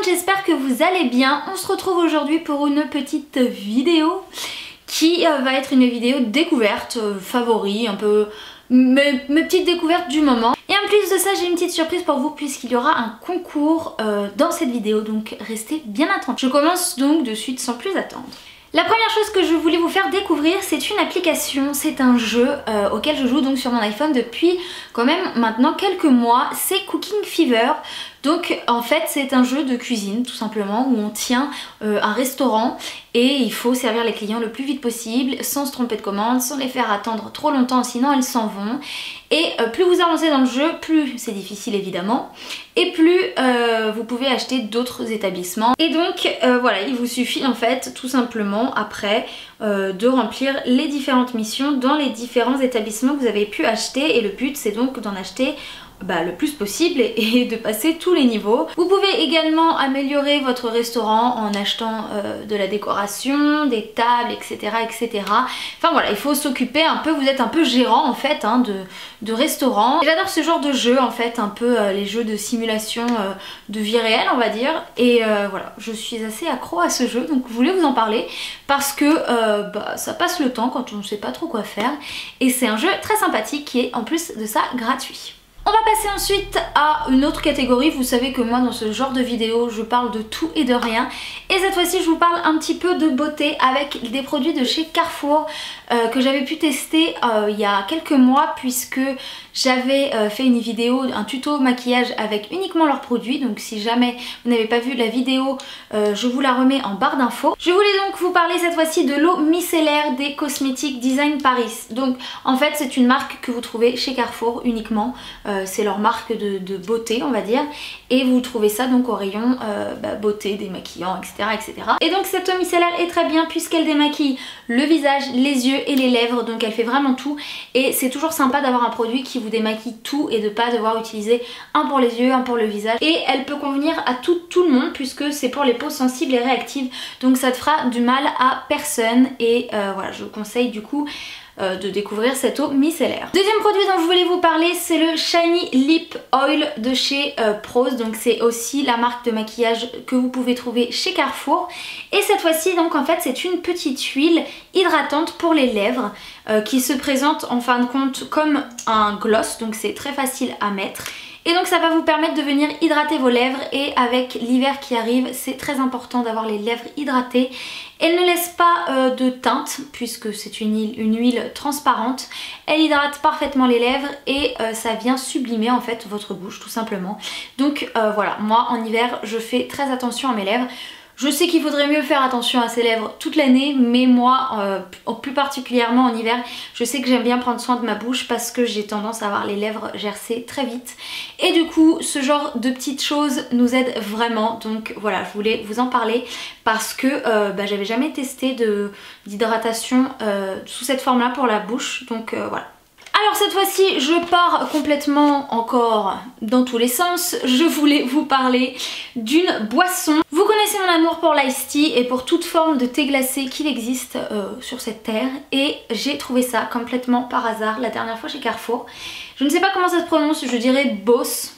j'espère que vous allez bien. On se retrouve aujourd'hui pour une petite vidéo qui va être une vidéo découverte, favoris, un peu mes petites découvertes du moment. Et en plus de ça, j'ai une petite surprise pour vous puisqu'il y aura un concours dans cette vidéo, donc restez bien attentifs. Je commence donc de suite sans plus attendre. La première chose que je voulais vous faire découvrir, c'est une application, c'est un jeu auquel je joue donc sur mon iPhone depuis quand même maintenant quelques mois, c'est Cooking Fever. Donc en fait c'est un jeu de cuisine tout simplement où on tient un restaurant et il faut servir les clients le plus vite possible sans se tromper de commande, sans les faire attendre trop longtemps sinon elles s'en vont. Et plus vous avancez dans le jeu, plus c'est difficile évidemment et plus vous pouvez acheter d'autres établissements. Et donc voilà, il vous suffit en fait tout simplement après de remplir les différentes missions dans les différents établissements que vous avez pu acheter et le but c'est donc d'en acheter le plus possible et de passer tous les niveaux. Vous pouvez également améliorer votre restaurant en achetant de la décoration, des tables, etc. etc. Enfin voilà, il faut s'occuper un peu, vous êtes un peu gérant en fait hein, de restaurant. J'adore ce genre de jeu en fait, un peu les jeux de simulation de vie réelle on va dire. Et voilà, je suis assez accro à ce jeu donc je voulais vous en parler parce que ça passe le temps quand on ne sait pas trop quoi faire. Et c'est un jeu très sympathique qui est en plus de ça gratuit. On va passer ensuite à une autre catégorie. Vous savez que moi dans ce genre de vidéo je parle de tout et de rien et cette fois-ci je vous parle un petit peu de beauté avec des produits de chez Carrefour que j'avais pu tester il y a quelques mois puisque j'avais fait une vidéo, un tuto maquillage avec uniquement leurs produits. Donc si jamais vous n'avez pas vu la vidéo, je vous la remets en barre d'infos. Je voulais donc vous parler cette fois-ci de l'eau micellaire des Cosmetics Design Paris. Donc en fait c'est une marque que vous trouvez chez Carrefour uniquement. C'est leur marque de beauté on va dire. Et vous trouvez ça donc au rayon beauté, démaquillant, etc., etc. Et donc cette eau micellaire est très bien puisqu'elle démaquille le visage, les yeux et les lèvres. Donc elle fait vraiment tout. Et c'est toujours sympa d'avoir un produit qui vous démaquille tout et de pas devoir utiliser un pour les yeux, un pour le visage. Et elle peut convenir à tout le monde puisque c'est pour les peaux sensibles et réactives. Donc ça ne fera du mal à personne. Et voilà, je vous conseille du coup de découvrir cette eau micellaire. Deuxième produit dont je voulais vous parler, c'est le Shiny Lip Oil de chez Prose. Donc c'est aussi la marque de maquillage que vous pouvez trouver chez Carrefour. Et cette fois-ci donc en fait c'est une petite huile hydratante pour les lèvres qui se présente en fin de compte comme un gloss. Donc c'est très facile à mettre. Et donc ça va vous permettre de venir hydrater vos lèvres et avec l'hiver qui arrive, c'est très important d'avoir les lèvres hydratées. Elle ne laisse pas de teinte puisque c'est une huile transparente. Elle hydrate parfaitement les lèvres et ça vient sublimer en fait votre bouche tout simplement. Donc voilà, moi en hiver je fais très attention à mes lèvres. Je sais qu'il faudrait mieux faire attention à ses lèvres toute l'année, mais moi, plus particulièrement en hiver, je sais que j'aime bien prendre soin de ma bouche parce que j'ai tendance à avoir les lèvres gercées très vite. Et du coup, ce genre de petites choses nous aide vraiment. Donc voilà, je voulais vous en parler parce que j'avais jamais testé d'hydratation sous cette forme-là pour la bouche. Donc voilà. Alors cette fois-ci je pars complètement encore dans tous les sens. Je voulais vous parler d'une boisson. Vous connaissez mon amour pour l'ice tea et pour toute forme de thé glacé qu'il existe sur cette terre. Et j'ai trouvé ça complètement par hasard la dernière fois chez Carrefour. Je ne sais pas comment ça se prononce, je dirais Boss,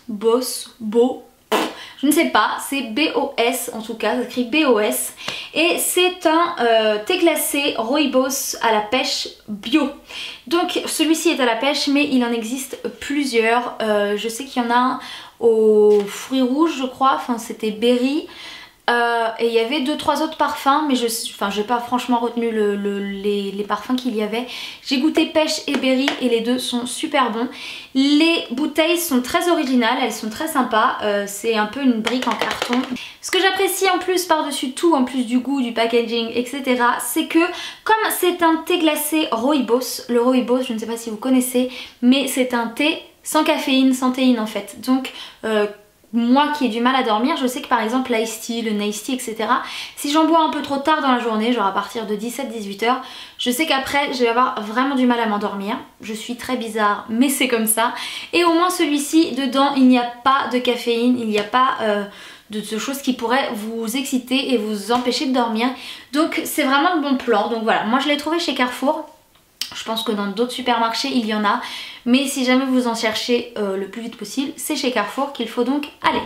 je ne sais pas, c'est B-O-S en tout cas, ça s'écrit B-O-S. Et c'est un thé glacé rooibos à la pêche bio. Donc celui-ci est à la pêche mais il en existe plusieurs. Je sais qu'il y en a un aux fruits rouges je crois, enfin c'était berry. Et il y avait 2-3 autres parfums mais j'ai pas franchement retenu les parfums qu'il y avait. J'ai goûté pêche et berry et les deux sont super bons. Les bouteilles sont très originales, elles sont très sympas, c'est un peu une brique en carton. Ce que j'apprécie en plus par-dessus tout, en plus du goût, du packaging, etc. c'est que comme c'est un thé glacé rooibos, le rooibos je ne sais pas si vous connaissez mais c'est un thé sans caféine, sans théine en fait. Donc moi qui ai du mal à dormir, je sais que par exemple l'ice tea, le nice tea, etc. si j'en bois un peu trop tard dans la journée, genre à partir de 17-18 h, je sais qu'après je vais avoir vraiment du mal à m'endormir. Je suis très bizarre mais c'est comme ça. Et au moins celui-ci, dedans il n'y a pas de caféine, il n'y a pas de choses qui pourraient vous exciter et vous empêcher de dormir. Donc c'est vraiment le bon plan. Donc voilà, moi je l'ai trouvé chez Carrefour. Je pense que dans d'autres supermarchés il y en a. Mais si jamais vous en cherchez le plus vite possible, c'est chez Carrefour qu'il faut donc aller.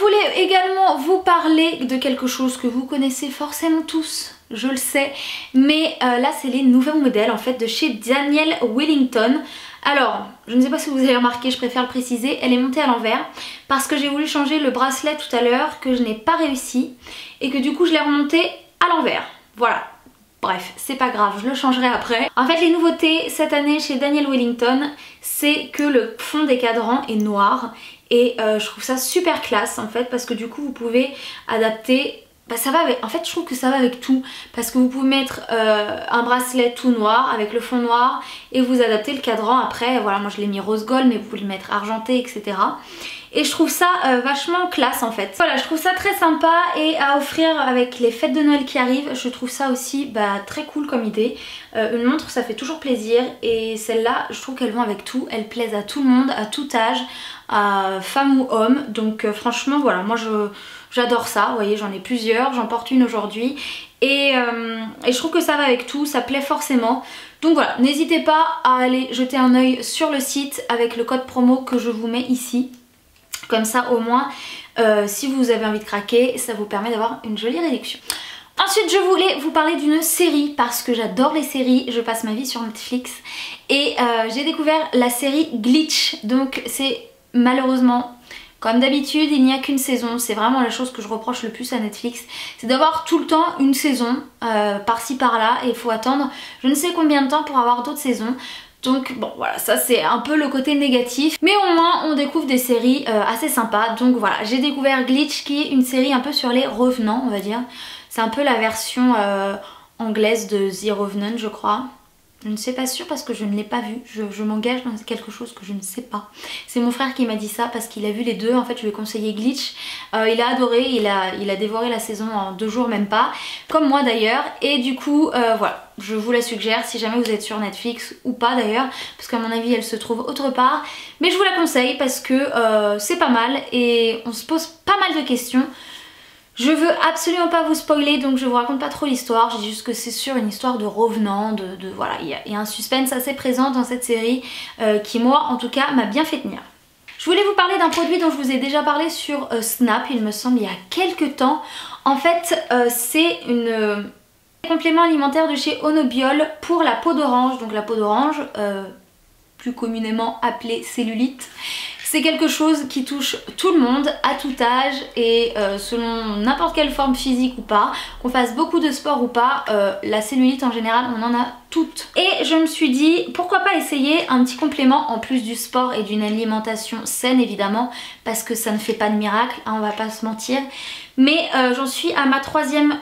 voulais également vous parler de quelque chose que vous connaissez forcément tous, je le sais, mais là c'est les nouveaux modèles en fait de chez Daniel Wellington. Alors, je ne sais pas si vous avez remarqué, je préfère le préciser, elle est montée à l'envers parce que j'ai voulu changer le bracelet tout à l'heure, que je n'ai pas réussi et que du coup je l'ai remonté à l'envers. Voilà. Bref, c'est pas grave, je le changerai après. En fait, les nouveautés cette année chez Daniel Wellington, c'est que le fond des cadrans est noir et je trouve ça super classe en fait parce que du coup vous pouvez adapter. Bah, ça va avec, en fait je trouve que ça va avec tout parce que vous pouvez mettre un bracelet tout noir avec le fond noir et vous adaptez le cadran après. Voilà, moi je l'ai mis rose gold mais vous pouvez le mettre argenté, etc. Et je trouve ça vachement classe en fait. Voilà, je trouve ça très sympa et à offrir avec les fêtes de Noël qui arrivent, je trouve ça aussi très cool comme idée. Une montre ça fait toujours plaisir et celle-là je trouve qu'elles vont avec tout, elles plaisent à tout le monde, à tout âge, à femme ou homme. Donc franchement voilà, moi j'adore ça, vous voyez j'en ai plusieurs, j'en porte une aujourd'hui et je trouve que ça va avec tout, ça plaît forcément. Donc voilà, n'hésitez pas à aller jeter un œil sur le site avec le code promo que je vous mets ici. Comme ça au moins si vous avez envie de craquer, ça vous permet d'avoir une jolie réduction. Ensuite je voulais vous parler d'une série parce que j'adore les séries, je passe ma vie sur Netflix et j'ai découvert la série Glitch. Donc c'est malheureusement, comme d'habitude, il n'y a qu'une saison. C'est vraiment la chose que je reproche le plus à Netflix, c'est d'avoir tout le temps une saison par-ci par-là et il faut attendre je ne sais combien de temps pour avoir d'autres saisons. Donc bon voilà, ça c'est un peu le côté négatif, mais au moins on découvre des séries assez sympas. Donc voilà, j'ai découvert Glitch qui est une série un peu sur les revenants on va dire. C'est un peu la version anglaise de The Revenant je crois. Je ne sais pas sûre parce que je ne l'ai pas vu, je m'engage dans quelque chose que je ne sais pas. C'est mon frère qui m'a dit ça parce qu'il a vu les deux, en fait je lui ai conseillé Glitch. Il a adoré, il a dévoré la saison en 2 jours même pas, comme moi d'ailleurs. Et du coup voilà, je vous la suggère si jamais vous êtes sur Netflix ou pas d'ailleurs, parce qu'à mon avis elle se trouve autre part. Mais je vous la conseille parce que c'est pas mal et on se pose pas mal de questions. Je veux absolument pas vous spoiler donc je vous raconte pas trop l'histoire, je dis juste que c'est sur une histoire de revenant, voilà, il y a un suspense assez présent dans cette série qui moi en tout cas m'a bien fait tenir. Je voulais vous parler d'un produit dont je vous ai déjà parlé sur Snap, il me semble il y a quelques temps. En fait c'est un complément alimentaire de chez Onobiol pour la peau d'orange, donc la peau d'orange plus communément appelée cellulite. C'est quelque chose qui touche tout le monde, à tout âge et selon n'importe quelle forme physique ou pas, qu'on fasse beaucoup de sport ou pas, la cellulite en général on en a toutes. Et je me suis dit pourquoi pas essayer un petit complément en plus du sport et d'une alimentation saine évidemment, parce que ça ne fait pas de miracle, hein, on va pas se mentir. Mais j'en suis à ma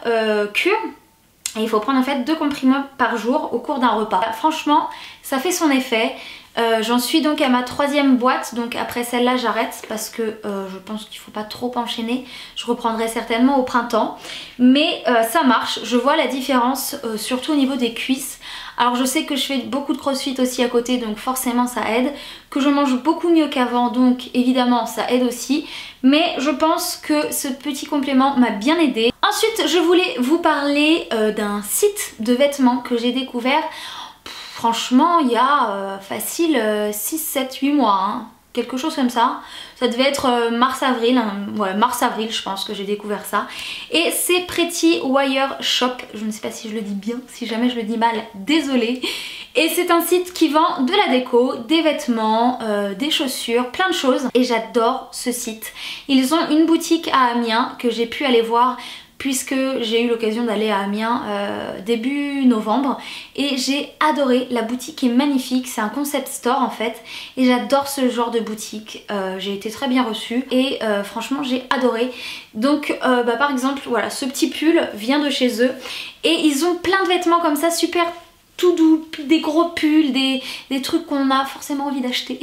3e cure. Et il faut prendre en fait 2 comprimés par jour au cours d'un repas. Franchement ça fait son effet. J'en suis donc à ma 3e boîte, donc après celle-là j'arrête parce que je pense qu'il ne faut pas trop enchaîner. Je reprendrai certainement au printemps, mais ça marche, je vois la différence surtout au niveau des cuisses. Alors je sais que je fais beaucoup de crossfit aussi à côté, donc forcément ça aide, que je mange beaucoup mieux qu'avant, donc évidemment ça aide aussi, mais je pense que ce petit complément m'a bien aidé. Ensuite je voulais vous parler d'un site de vêtements que j'ai découvert. Franchement il y a facile 6, 7, 8 mois, hein, quelque chose comme ça. Ça devait être mars-avril, hein, ouais mars-avril je pense que j'ai découvert ça. Et c'est Pretty Wire Shop, je ne sais pas si je le dis bien, si jamais je le dis mal, désolée. Et c'est un site qui vend de la déco, des vêtements, des chaussures, plein de choses. Et j'adore ce site. Ils ont une boutique à Amiens que j'ai pu aller voir puisque j'ai eu l'occasion d'aller à Amiens début novembre et j'ai adoré. La boutique est magnifique, c'est un concept store en fait et j'adore ce genre de boutique. J'ai été très bien reçue et franchement j'ai adoré. Donc par exemple voilà, ce petit pull vient de chez eux et ils ont plein de vêtements comme ça super tout doux, des gros pulls, des trucs qu'on a forcément envie d'acheter.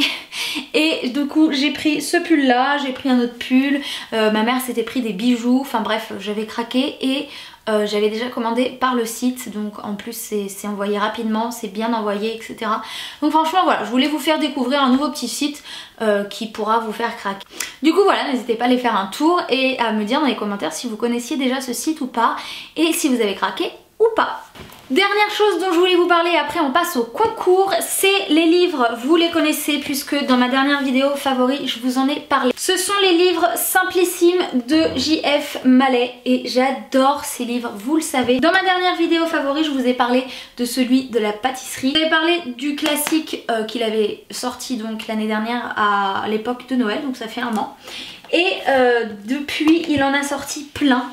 Et du coup j'ai pris ce pull là, j'ai pris un autre pull, ma mère s'était pris des bijoux, enfin bref j'avais craqué et j'avais déjà commandé par le site, donc en plus c'est envoyé rapidement, c'est bien envoyé, etc. Donc franchement voilà, je voulais vous faire découvrir un nouveau petit site qui pourra vous faire craquer. Du coup voilà, n'hésitez pas à aller faire un tour et à me dire dans les commentaires si vous connaissiez déjà ce site ou pas et si vous avez craqué ou pas. Dernière chose dont je voulais vous parler, après on passe au concours, c'est les livres. Vous les connaissez puisque dans ma dernière vidéo favori je vous en ai parlé. Ce sont les livres Simplissimes de J.F. Mallet et j'adore ces livres, vous le savez. Dans ma dernière vidéo favori je vous ai parlé de celui de la pâtisserie. Je vous ai parlé du classique qu'il avait sorti donc l'année dernière à l'époque de Noël, donc ça fait 1 an. Et depuis il en a sorti plein.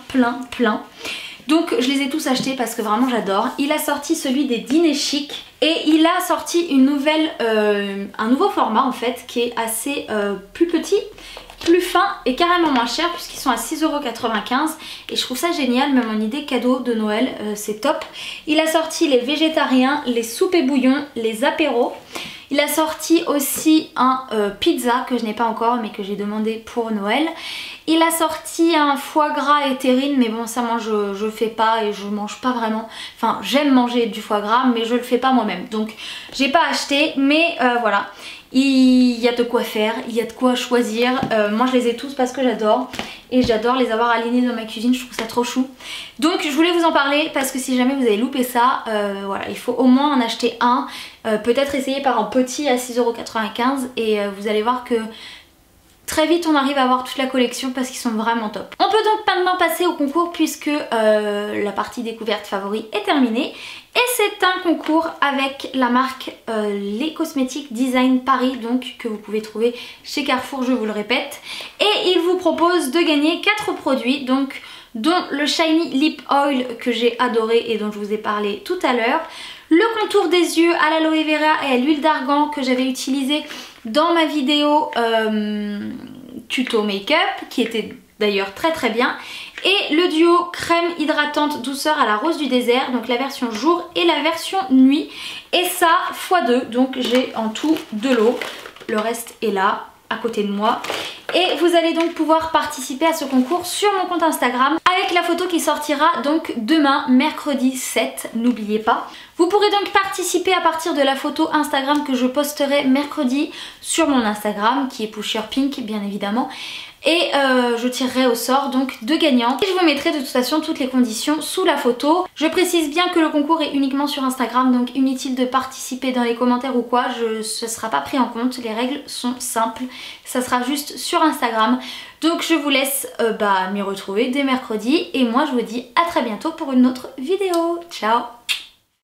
Donc je les ai tous achetés parce que vraiment j'adore. Il a sorti celui des dîners chics et il a sorti une nouvelle, un nouveau format en fait qui est assez plus petit, plus fin et carrément moins cher puisqu'ils sont à 6,95 € et je trouve ça génial, même en idée cadeau de Noël, c'est top. Il a sorti les végétariens, les soupes et bouillons, les apéros. Il a sorti aussi un pizza que je n'ai pas encore mais que j'ai demandé pour Noël. Il a sorti un foie gras et terrine, mais bon ça moi je fais pas et je mange pas vraiment. Enfin j'aime manger du foie gras mais je le fais pas moi-même. Donc j'ai pas acheté mais voilà. Il y a de quoi faire, il y a de quoi choisir. Moi je les ai tous parce que j'adore. Et j'adore les avoir alignés dans ma cuisine, je trouve ça trop chou. Donc je voulais vous en parler parce que si jamais vous avez loupé ça, voilà, il faut au moins en acheter un. Peut-être essayer par un petit à 6,95 € et vous allez voir que très vite on arrive à avoir toute la collection parce qu'ils sont vraiment top. On peut donc maintenant passer au concours puisque la partie découverte favori est terminée. Et c'est un concours avec la marque Les Cosmétiques Design Paris, donc que vous pouvez trouver chez Carrefour, je vous le répète. Et il vous propose de gagner 4 produits, donc dont le Shiny Lip Oil que j'ai adoré et dont je vous ai parlé tout à l'heure. Le contour des yeux à l'aloe vera et à l'huile d'argan que j'avais utilisé dans ma vidéo tuto make-up, qui était d'ailleurs très bien. Et le duo crème hydratante douceur à la rose du désert, donc la version jour et la version nuit. Et ça x2, donc j'ai en tout de l'eau. Le reste est là, à côté de moi. Et vous allez donc pouvoir participer à ce concours sur mon compte Instagram avec la photo qui sortira donc demain, mercredi 7, n'oubliez pas. Vous pourrez donc participer à partir de la photo Instagram que je posterai mercredi sur mon Instagram, qui est Pusher Pink bien évidemment. Et je tirerai au sort donc 2 gagnantes. Et je vous mettrai de toute façon toutes les conditions sous la photo. Je précise bien que le concours est uniquement sur Instagram, donc inutile de participer dans les commentaires ou quoi, ce ne sera pas pris en compte. Les règles sont simples, ça sera juste sur Instagram. Donc je vous laisse m'y retrouver dès mercredi et moi je vous dis à très bientôt pour une autre vidéo. Ciao!